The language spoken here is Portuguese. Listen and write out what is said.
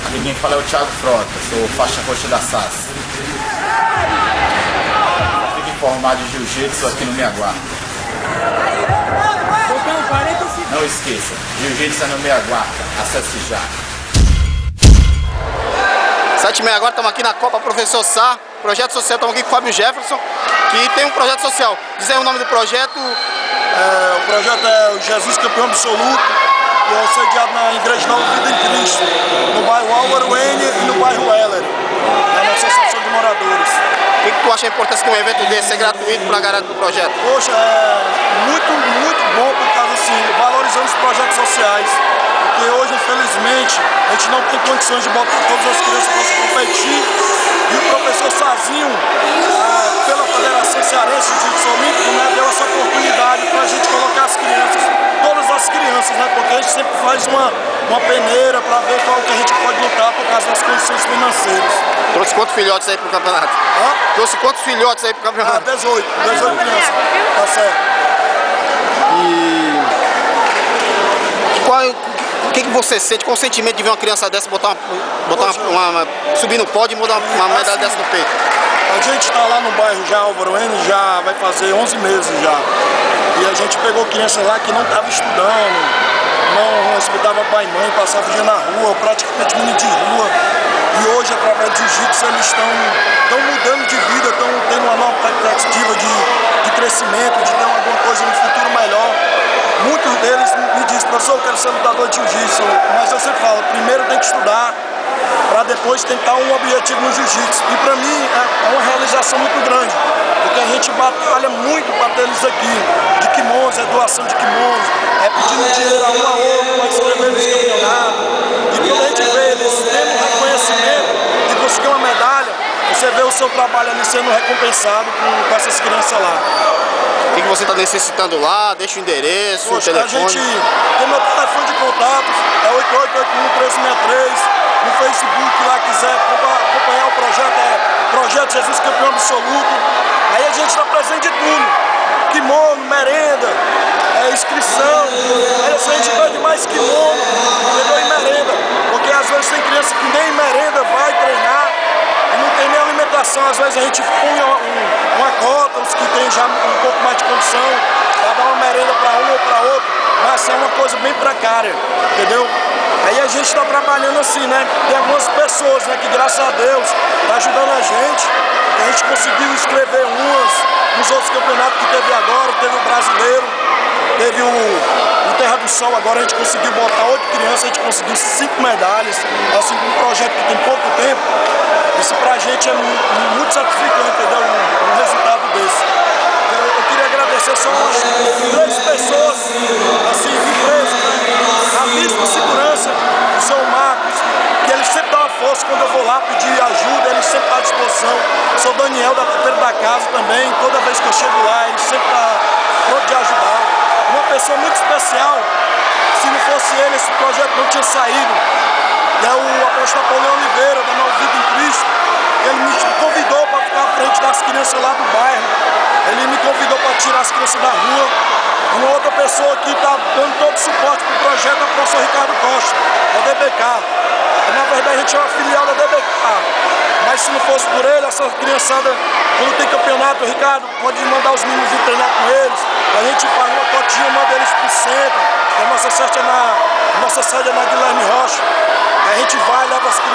Aqui quem fala é o Thiago Frota, sou faixa roxa da SAS. Fique informado de jiu-jitsu aqui no Me Aguarda. Não esqueça, jiu-jitsu é no Me Aguarda, acesse já. 7h30 agora, estamos aqui na Copa Professor Sá, projeto social, estamos aqui com o Fábio Jefferson, que tem um projeto social. Diz aí o nome do projeto. O projeto é o Jesus Campeão Absoluto, que é sediado na Igreja Nova Vida em Cristo, no bairro Álvaro N e no bairro Heller, na Associação de Moradores. O que tu acha a importância de um evento desse ser gratuito para a galera do projeto? Poxa, é muito bom por causa assim, valorizando os projetos sociais. Porque hoje, infelizmente, a gente não tem condições de botar todas as crianças para competir. E o professor sozinho, pela Federação Cearense de Jiu-Jitsu Olímpico, né, deu essa oportunidade para a gente colocar as crianças, todas as crianças, né, porque a gente sempre faz uma peneira para ver qual que a gente pode lutar por causa das condições financeiras. Trouxe quantos filhotes aí pro campeonato? Trouxe quantos filhotes aí pro campeonato? 18 crianças, tá certo. E o que você sente, qual o sentimento de ver uma criança dessa subir no pódio e botar uma medalha dessa no peito? A gente está lá no bairro já, Álvaro N, já vai fazer 11 meses já. E a gente pegou criança lá que não estava estudando, não respeitava pai e mãe, passava o dia na rua, praticamente menino de rua. E hoje, através do jiu-jitsu, eles estão mudando de vida, estão tendo uma nova perspectiva de crescimento, de ter alguma coisa no futuro melhor. Muitos deles me dizem, professor, eu quero ser lutador de jiu-jitsu, mas eu sempre falo, primeiro tem que estudar, para depois tentar um objetivo no jiu-jitsu. E para mim é uma realização muito grande, porque a gente batalha muito para ter eles aqui, de kimonos, é doação de kimonos, é pedindo dinheiro a um a outro para inscrever nos campeonatos. E quando a gente vê eles tendo reconhecimento de conseguir uma medalha, você vê o seu trabalho ali sendo recompensado com essas crianças lá. O que você está necessitando lá? Deixa o endereço, poxa, o telefone. A gente tem meu telefone de contatos, é 8881-1363. No Facebook lá, quiser acompanhar o projeto, é Projeto Jesus Campeão Absoluto. Aí a gente está presente de tudo. Kimono, merenda, inscrição. Aí a gente pede mais kimono, entendeu? E merenda. Porque às vezes tem criança que nem merenda vai treinar e não tem nem alimentação. Às vezes a gente põe uma cota, os que tem já um pouco mais de condição, para dar uma merenda para um ou para outro. Mas é uma coisa bem precária, entendeu? Aí a gente está trabalhando assim, né? Tem algumas pessoas, né, que graças a Deus tá ajudando a gente conseguiu inscrever nos outros campeonatos que teve agora, teve o brasileiro, teve o Terra do Sol, agora a gente conseguiu botar 8 crianças, a gente conseguiu 5 medalhas, assim, um projeto que tem pouco tempo. Isso pra gente é muito satisficante, entendeu? Um resultado desse. Eu queria agradecer só umas 3 pessoas, assim, empresas, né? A Bispo Segurança, o seu Marcos, que ele sempre dá uma força quando eu vou lá pedir ajuda, ele sempre está à disposição. Sou Daniel da Puteira da Casa também, toda vez que eu chego lá, ele sempre está pronto de ajudar. Uma pessoa muito especial, se não fosse ele, esse projeto não tinha saído. É o apóstolo Paulo Oliveira, da Nova Vida em Cristo. Ele me convidou para ficar à frente das crianças lá do bairro. Ele me convidou para tirar as crianças da rua. Uma outra pessoa que está dando todo o suporte para o projeto é o professor Ricardo Costa, da DBK. Na verdade, a gente é uma filial da DBK. Mas se não fosse por ele, essa criançada, quando tem campeonato, o Ricardo pode mandar os meninos ir treinar com eles. A gente faz uma cotinha, manda eles para o centro. A nossa sede é na Guilherme Rocha. A gente vai, leva as crianças